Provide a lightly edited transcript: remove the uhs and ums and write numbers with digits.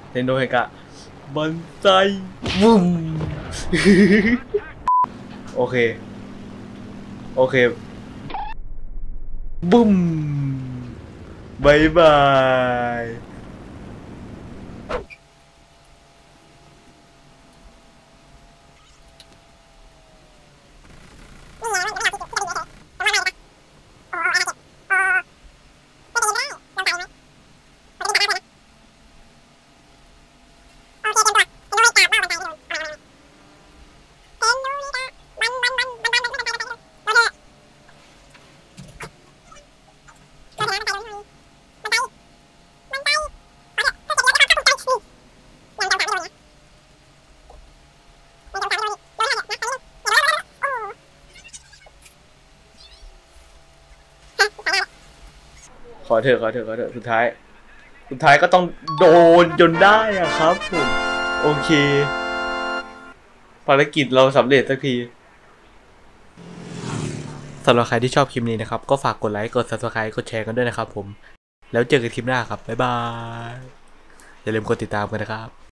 เทนโดเฮกะบันไซบุ้ม โอเคโอเคบุ้มบายบายขอเถอะสุดท้ายก็ต้องโดนจนได้อะครับผมโอเคภารกิจเราสำเร็จสักทีสำหรับใครที่ชอบคลิปนี้นะครับก็ฝากกดไลค์กด Subscribe กดแชร์กันด้วยนะครับผมแล้วเจอกันคลิปหน้าครับบ๊ายบายอย่าลืมกดติดตามกันนะครับ